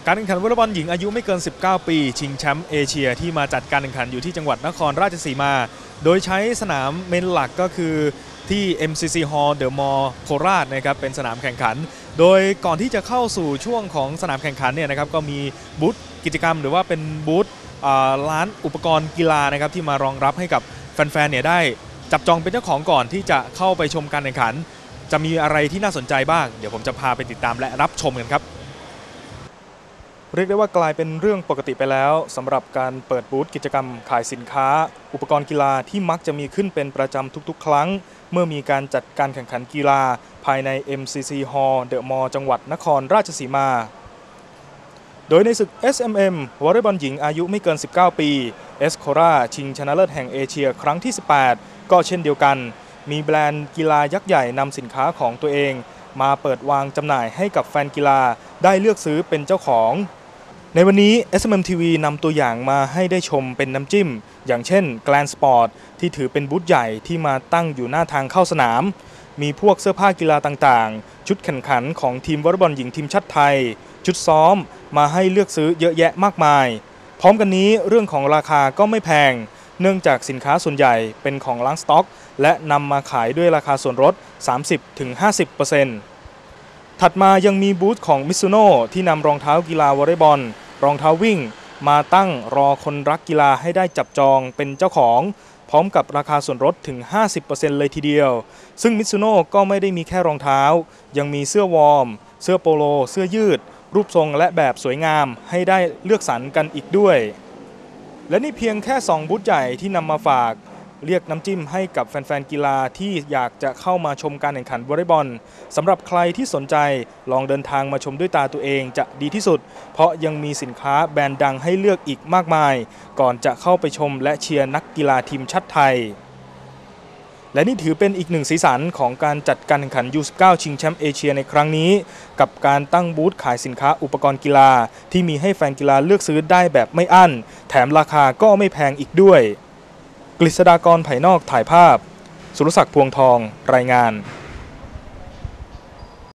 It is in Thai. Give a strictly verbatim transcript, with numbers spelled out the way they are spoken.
การแข่งขันวอลเลย์บอลหญิงอายุไม่เกินสิบเก้าปีชิงแชมป์เอเชียที่มาจัดการแข่งขันอยู่ที่จังหวัดนครราชสีมาโดยใช้สนามเมนหลักก็คือที่ เอ็ม ซี ซี Hall The Mall โคราชนะครับเป็นสนามแข่งขันโดยก่อนที่จะเข้าสู่ช่วงของสนามแข่งขันเนี่ยนะครับก็มีบูธกิจกรรมหรือว่าเป็นบูธร้านอุปกรณ์กีฬานะครับที่มารองรับให้กับแฟนๆเนี่ยได้จับจองเป็นเจ้าของก่อนที่จะเข้าไปชมการแข่งขันจะมีอะไรที่น่าสนใจบ้างเดี๋ยวผมจะพาไปติดตามและรับชมกันครับเรียกได้ว่ากลายเป็นเรื่องปกติไปแล้วสำหรับการเปิดบูธกิจกรรมขายสินค้าอุปกรณ์กีฬาที่มักจะมีขึ้นเป็นประจำทุกๆครั้งเมื่อมีการจัดการแข่งขันกีฬาภายใน เอ็ม ซี ซี Hall The Mall จังหวัดนครราชสีมาโดยในศึก เอส เอ็ม เอ็ม วอลเลย์บอลหญิงอายุไม่เกินสิบเก้าปี เอส โครา ชิงชนะเลิศแห่งเอเชียครั้งที่สิบแปดก็เช่นเดียวกันมีแบรนด์กีฬายักษ์ใหญ่นำสินค้าของตัวเองมาเปิดวางจำหน่ายให้กับแฟนกีฬาได้เลือกซื้อเป็นเจ้าของในวันนี้ เอส เอ็ม เอ็ม ที วี นำตัวอย่างมาให้ได้ชมเป็นน้ำจิ้มอย่างเช่น Gland Sport ที่ถือเป็นบูธใหญ่ที่มาตั้งอยู่หน้าทางเข้าสนามมีพวกเสื้อผ้ากีฬาต่างๆชุดแข่งขันของทีมวอลเลย์บอลหญิงทีมชาติไทยชุดซ้อมมาให้เลือกซื้อเยอะแยะมากมายพร้อมกันนี้เรื่องของราคาก็ไม่แพงเนื่องจากสินค้าส่วนใหญ่เป็นของล้างสต็อกและนำมาขายด้วยราคาส่วนลด สามสิบถึงห้าสิบเปอร์เซ็นต์ ถัดมายังมีบูธของ Mizuno ที่นำรองเท้ากีฬาวอลเลย์บอลรองเท้าวิ่งมาตั้งรอคนรักกีฬาให้ได้จับจองเป็นเจ้าของพร้อมกับราคาส่วนลดถึง ห้าสิบเปอร์เซ็นต์ เลยทีเดียวซึ่ง Mizuno ก็ไม่ได้มีแค่รองเท้ายังมีเสื้อวอร์มเสื้อโปโลเสื้อยืดรูปทรงและแบบสวยงามให้ได้เลือกสรรกันอีกด้วยและนี่เพียงแค่สองบูธใหญ่ที่นำมาฝากเรียกน้ำจิ้มให้กับแฟนๆกีฬาที่อยากจะเข้ามาชมการแข่งขันวอลเลย์บอลสำหรับใครที่สนใจลองเดินทางมาชมด้วยตาตัวเองจะดีที่สุดเพราะยังมีสินค้าแบรนด์ดังให้เลือกอีกมากมายก่อนจะเข้าไปชมและเชียร์นักกีฬาทีมชาติไทยและนี่ถือเป็นอีกหนึ่งสีสันของการจัดการแข่งขัน ยู สิบเก้า ชิงแชมป์เอเชียในครั้งนี้กับการตั้งบูธขายสินค้าอุปกรณ์กีฬาที่มีให้แฟนกีฬาเลือกซื้อได้แบบไม่อั้นแถมราคาก็ไม่แพงอีกด้วยกฤษฎากร ไผ่นอกถ่ายภาพสุรศักดิ์ พวงทองรายงาน